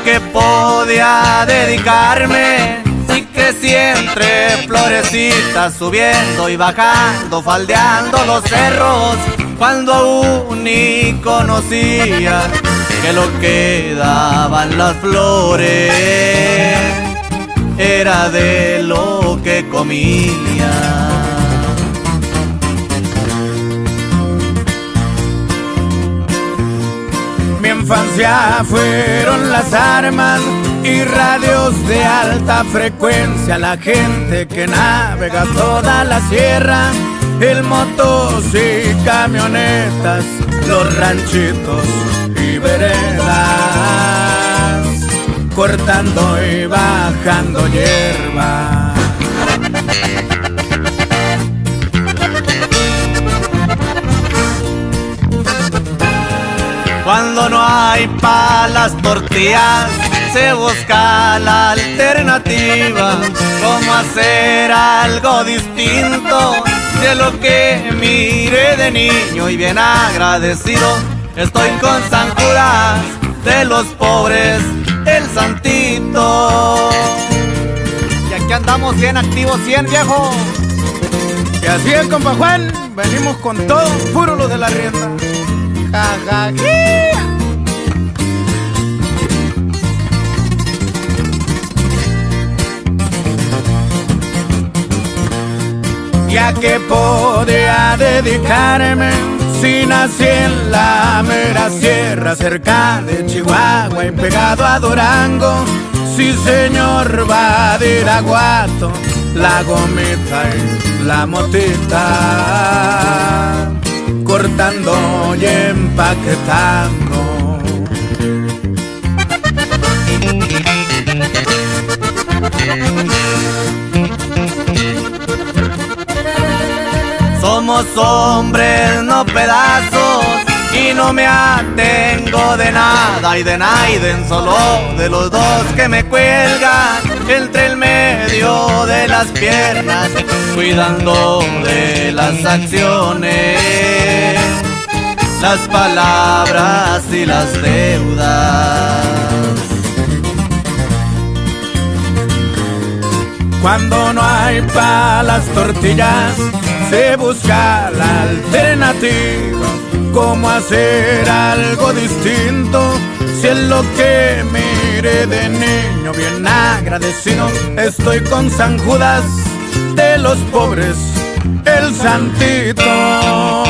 que podía dedicarme si crecí entre florecitas, subiendo y bajando, faldeando los cerros, cuando aún ni conocía que lo que daban las flores era de lo que comía. Mi infancia fueron las armas y radios de alta frecuencia, la gente que navega toda la sierra, el motos y camionetas, los ranchitos y veredas, cortando y bajando hierba. Cuando no hay pa' las tortillas, se busca la alternativa. Cómo hacer algo distinto de lo que miré de niño, y bien agradecido estoy con San Judas de los pobres, el santito. Y aquí andamos bien activos, 100 viejo. Y así es, compa Juan, venimos con todo, puro lo de la rienda. Ja, ja, ya que podía dedicarme si nací en la mera sierra, cerca de Chihuahua y pegado a Durango. Sí, señor, va de Iraguato, la gomita y la motita, cortando y empaquetando. Somos hombres, no pedazos, y no me atengo de nada y de Naiden, solo de los dos que me cuelgan entre el medio de las piernas, cuidando de las acciones, las palabras y las deudas. Cuando no hay pa' las tortillas, se busca la alternativa. Cómo hacer algo distinto, si es lo que miré de niño. Bien agradecido estoy con San Judas de los pobres, el santito.